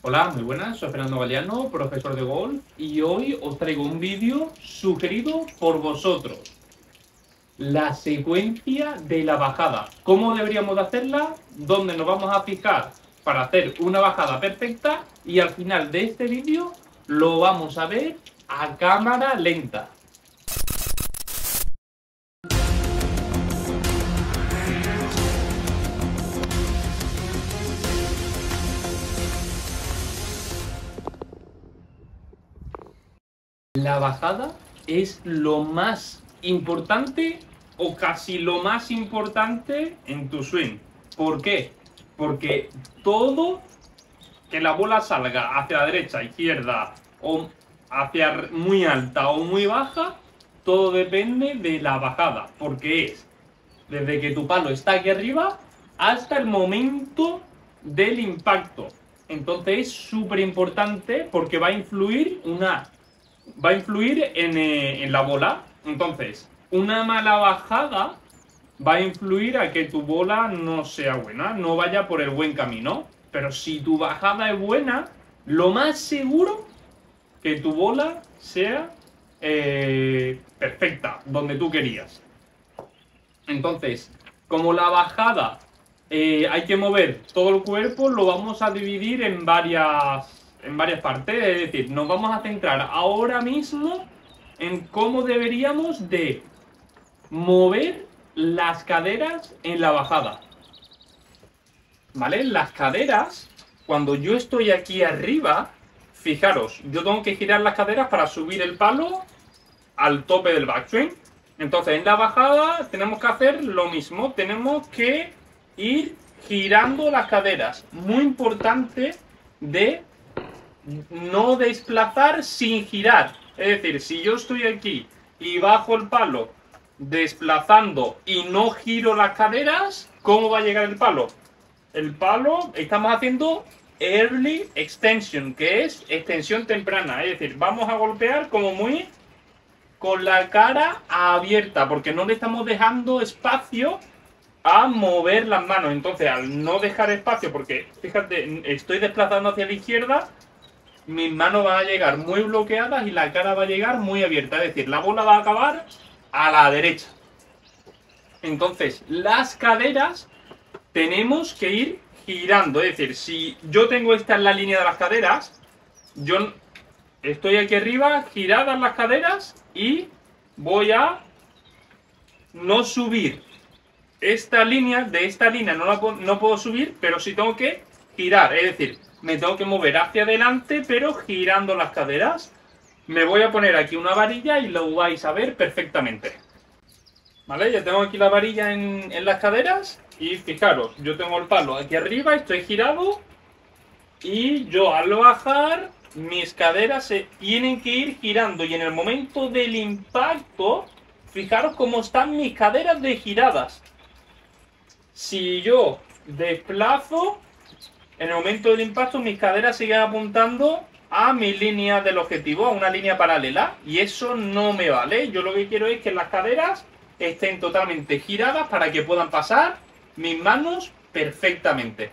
Hola, muy buenas, soy Fernando Galeano, profesor de golf, y hoy os traigo un vídeo sugerido por vosotros. La secuencia de la bajada. ¿Cómo deberíamos de hacerla? ¿Dónde nos vamos a fijar para hacer una bajada perfecta? Y al final de este vídeo lo vamos a ver a cámara lenta. La bajada es lo más importante o casi lo más importante en tu swing. ¿Por qué? Porque todo que la bola salga hacia la derecha, izquierda o hacia muy alta o muy baja, todo depende de la bajada. Porque es desde que tu palo está aquí arriba hasta el momento del impacto. Entonces es súper importante porque va a influir en la bola. Entonces, una mala bajada va a influir a que tu bola no sea buena, no vaya por el buen camino. Pero si tu bajada es buena, lo más seguro que tu bola sea perfecta, donde tú querías. Entonces, como la bajada hay que mover todo el cuerpo, lo vamos a dividir en varias partes. Es decir, nos vamos a centrar ahora mismo en cómo deberíamos de mover las caderas en la bajada. ¿Vale? Las caderas, cuando yo estoy aquí arriba, fijaros, yo tengo que girar las caderas para subir el palo al tope del backswing. Entonces en la bajada tenemos que hacer lo mismo, tenemos que ir girando las caderas. Muy importante de no desplazar sin girar. Es decir, si yo estoy aquí y bajo el palo desplazando y no giro las caderas, ¿cómo va a llegar el palo? El palo estamos haciendo early extension, que es extensión temprana. Es decir, vamos a golpear como muy con la cara abierta, porque no le estamos dejando espacio a mover las manos. Entonces, al no dejar espacio, porque fíjate, estoy desplazando hacia la izquierda, mis manos van a llegar muy bloqueadas y la cara va a llegar muy abierta. Es decir, la bola va a acabar a la derecha. Entonces, las caderas tenemos que ir girando. Es decir, si yo tengo esta en la línea de las caderas, yo estoy aquí arriba, giradas las caderas, y voy a no subir esta línea. De esta línea no puedo subir, pero sí tengo que girar. Es decir, me tengo que mover hacia adelante, pero girando las caderas. Me voy a poner aquí una varilla y lo vais a ver perfectamente. ¿Vale? Ya tengo aquí la varilla en las caderas. Y fijaros, yo tengo el palo aquí arriba, estoy girado. Y yo al bajar, mis caderas se tienen que ir girando. Y en el momento del impacto, fijaros cómo están mis caderas de giradas. Si yo desplazo, en el momento del impacto, mis caderas siguen apuntando a mi línea del objetivo, a una línea paralela. Y eso no me vale. Yo lo que quiero es que las caderas estén totalmente giradas para que puedan pasar mis manos perfectamente.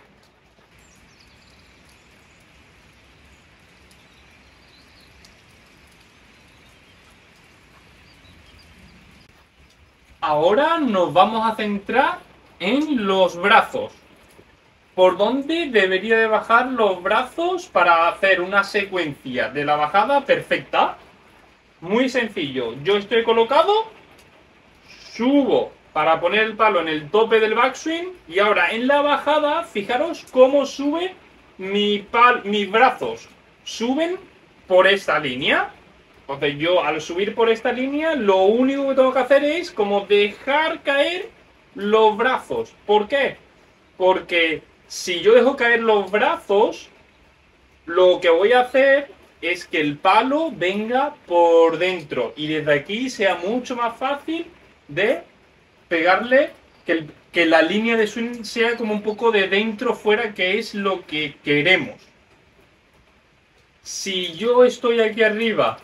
Ahora nos vamos a centrar en los brazos. ¿Por dónde debería de bajar los brazos para hacer una secuencia de la bajada perfecta? Muy sencillo. Yo estoy colocado, subo para poner el palo en el tope del backswing, y ahora en la bajada, fijaros cómo sube mis brazos. Suben por esta línea. Entonces yo al subir por esta línea, lo único que tengo que hacer es como dejar caer los brazos. ¿Por qué? Porque si yo dejo caer los brazos, lo que voy a hacer es que el palo venga por dentro y desde aquí sea mucho más fácil de pegarle, que la línea de swing sea como un poco de dentro fuera, que es lo que queremos. Si yo estoy aquí arriba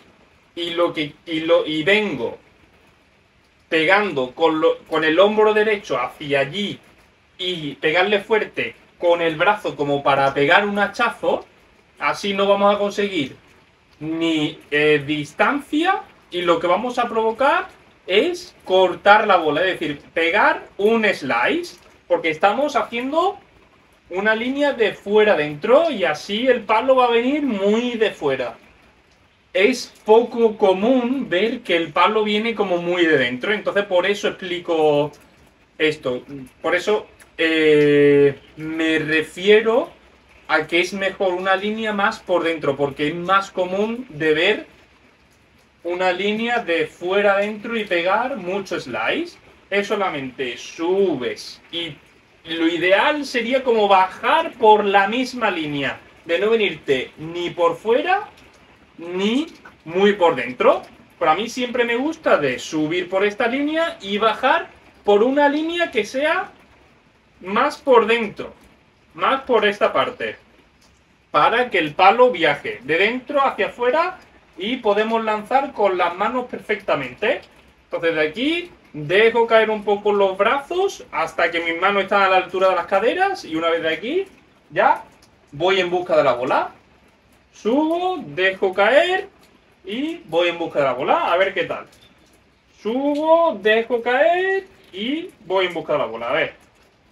y vengo pegando con el hombro derecho hacia allí y pegarle fuerte con el brazo como para pegar un hachazo, Así no vamos a conseguir ni distancia y lo que vamos a provocar es cortar la bola, es decir, pegar un slice, porque estamos haciendo una línea de fuera adentro y así el palo va a venir muy de fuera. Es poco común ver que el palo viene como muy de dentro, entonces por eso explico esto. Por eso me refiero a que es mejor una línea más por dentro, porque es más común de ver una línea de fuera adentro y pegar mucho slice. Es solamente subes y lo ideal sería como bajar por la misma línea, de no venirte ni por fuera ni muy por dentro. Pero a mí siempre me gusta de subir por esta línea y bajar por una línea que sea más por dentro, más por esta parte, para que el palo viaje de dentro hacia afuera y podemos lanzar con las manos perfectamente. Entonces de aquí dejo caer un poco los brazos hasta que mis manos están a la altura de las caderas y una vez de aquí ya voy en busca de la bola. Subo, dejo caer y voy en busca de la bola, a ver qué tal. Subo, dejo caer y voy en busca de la bola, a ver.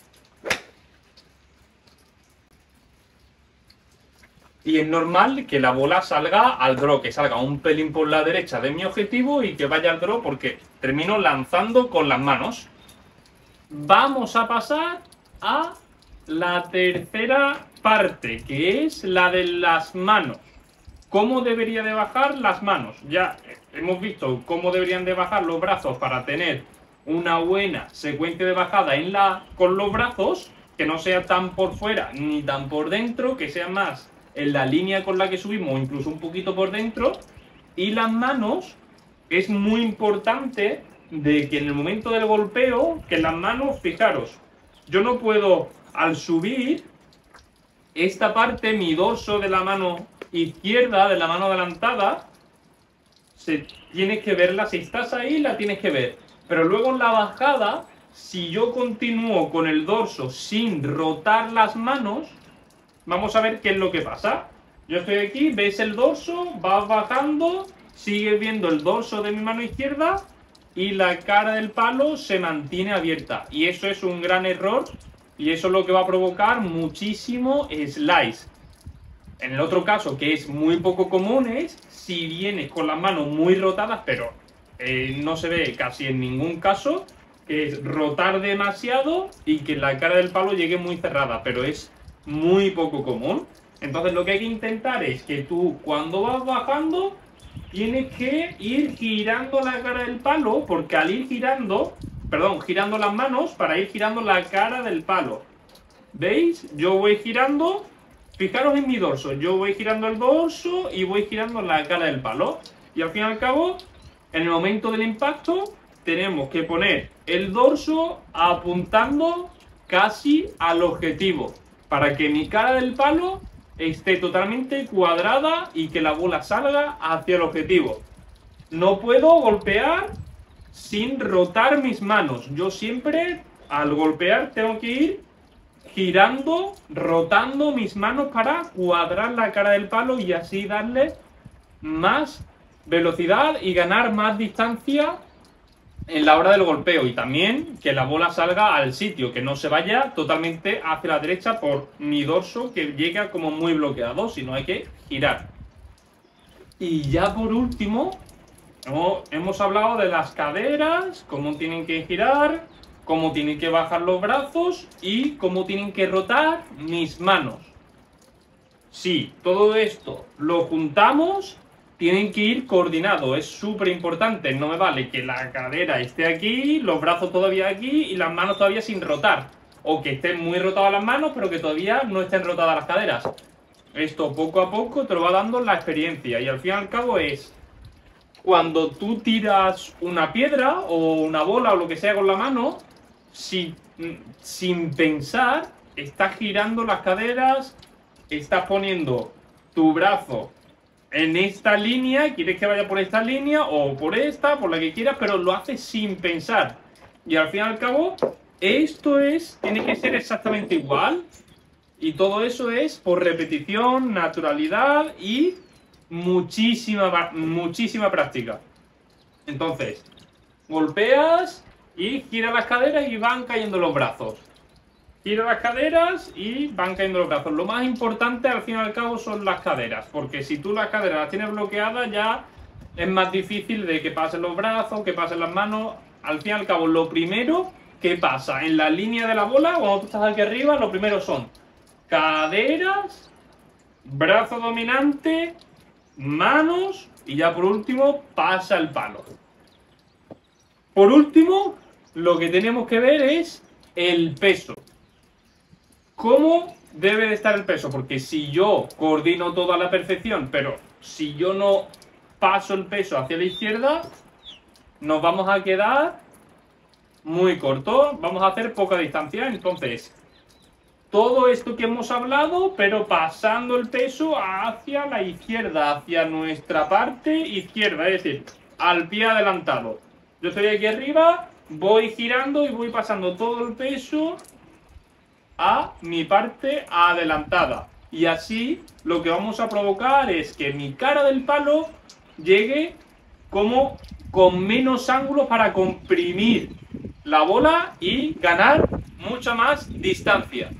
Y es normal que la bola salga al draw, que salga un pelín por la derecha de mi objetivo y que vaya al draw porque termino lanzando con las manos. Vamos a pasar a la tercera parte, que es la de las manos. ¿Cómo debería de bajar las manos? Ya hemos visto cómo deberían de bajar los brazos para tener una buena secuencia de bajada con los brazos, que no sea tan por fuera ni tan por dentro, que sea más en la línea con la que subimos o incluso un poquito por dentro. Y las manos, es muy importante de que en el momento del golpeo, que las manos, fijaros, yo no puedo al subir esta parte, mi dorso de la mano izquierda, de la mano adelantada, tienes que verla, si estás ahí la tienes que ver, pero luego en la bajada, si yo continúo con el dorso sin rotar las manos, vamos a ver qué es lo que pasa. Yo estoy aquí, ves el dorso, vas bajando, sigues viendo el dorso de mi mano izquierda y la cara del palo se mantiene abierta. Y eso es un gran error y eso es lo que va a provocar muchísimo slice. En el otro caso, que es muy poco común, es si vienes con las manos muy rotadas, pero no se ve casi en ningún caso, es rotar demasiado y que la cara del palo llegue muy cerrada, pero es muy poco común. Entonces lo que hay que intentar es que tú cuando vas bajando tienes que ir girando la cara del palo, porque al ir girando, girando las manos para ir girando la cara del palo. ¿Veis? Yo voy girando, fijaros en mi dorso, yo voy girando el dorso y voy girando la cara del palo. Y al fin y al cabo, en el momento del impacto, tenemos que poner el dorso apuntando casi al objetivo, para que mi cara del palo esté totalmente cuadrada y que la bola salga hacia el objetivo. No puedo golpear sin rotar mis manos. Yo siempre, al golpear, tengo que ir girando, rotando mis manos para cuadrar la cara del palo y así darle más velocidad y ganar más distancia en la hora del golpeo, y también que la bola salga al sitio, que no se vaya totalmente hacia la derecha por mi dorso, que llega como muy bloqueado, sino hay que girar. Y ya por último, hemos hablado de las caderas, cómo tienen que girar, cómo tienen que bajar los brazos y cómo tienen que rotar mis manos. Si todo esto lo juntamos, tienen que ir coordinados, es súper importante. No me vale que la cadera esté aquí, los brazos todavía aquí y las manos todavía sin rotar. O que estén muy rotadas las manos, pero que todavía no estén rotadas las caderas. Esto poco a poco te lo va dando la experiencia. Y al fin y al cabo es, cuando tú tiras una piedra o una bola o lo que sea con la mano, sin pensar, estás girando las caderas, estás poniendo tu brazo en esta línea, quieres que vaya por esta línea o por esta, por la que quieras, pero lo haces sin pensar. Y al fin y al cabo, tiene que ser exactamente igual. Y todo eso es por repetición, naturalidad y muchísima práctica. Entonces, golpeas y gira las caderas y van cayendo los brazos. Gira las caderas y van cayendo los brazos. Lo más importante al fin y al cabo son las caderas, porque si tú las caderas las tienes bloqueadas ya es más difícil de que pasen los brazos, que pasen las manos. Al fin y al cabo, lo primero que pasa en la línea de la bola, cuando tú estás aquí arriba, lo primero son caderas, brazo dominante, manos y ya por último pasa el palo. Por último, lo que tenemos que ver es el peso. ¿Cómo debe de estar el peso? Porque si yo coordino todo a la perfección, pero si yo no paso el peso hacia la izquierda, nos vamos a quedar muy cortos, vamos a hacer poca distancia. Entonces, todo esto que hemos hablado, pero pasando el peso hacia la izquierda, hacia nuestra parte izquierda, es decir, al pie adelantado. Yo estoy aquí arriba, voy girando y voy pasando todo el peso a mi parte adelantada. Y así lo que vamos a provocar es que mi cara del palo llegue como con menos ángulo para comprimir la bola y ganar mucha más distancia.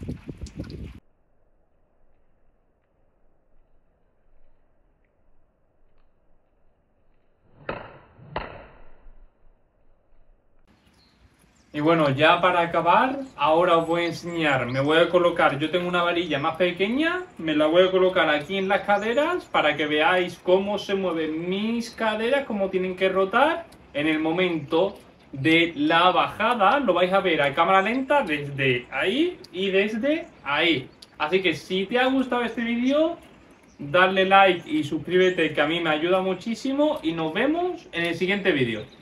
Y bueno, ya para acabar, ahora os voy a enseñar, me voy a colocar, yo tengo una varilla más pequeña, me la voy a colocar aquí en las caderas para que veáis cómo se mueven mis caderas, cómo tienen que rotar en el momento de la bajada. Lo vais a ver a cámara lenta desde ahí y desde ahí. Así que si te ha gustado este vídeo, dale like y suscríbete, que a mí me ayuda muchísimo, y nos vemos en el siguiente vídeo.